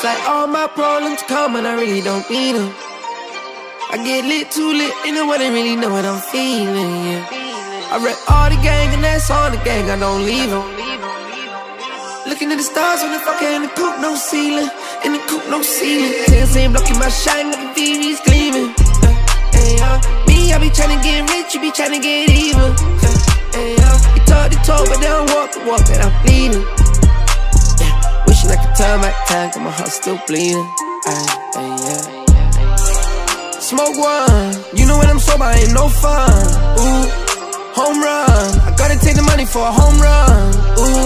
It's like all my problems come and I really don't need them. I get lit, too lit, ain't nobody really know what I'm feeling, yeah. I read all the gang and that's all the gang, I don't leave them. Looking at the stars when the fuck in the coop, no ceiling. In the coop, no ceiling. Same blocking my shine, got the TVs gleaming. Me, I be tryna get rich, you be tryna get even. You talk the talk, but they don't walk the walk that I'm bleeding. Wishing I could turn back time, cause my heart's still bleeding. Smoke one, you know when I'm sober, ain't no fun. Ooh, home run, I gotta take the money for a home run. Ooh.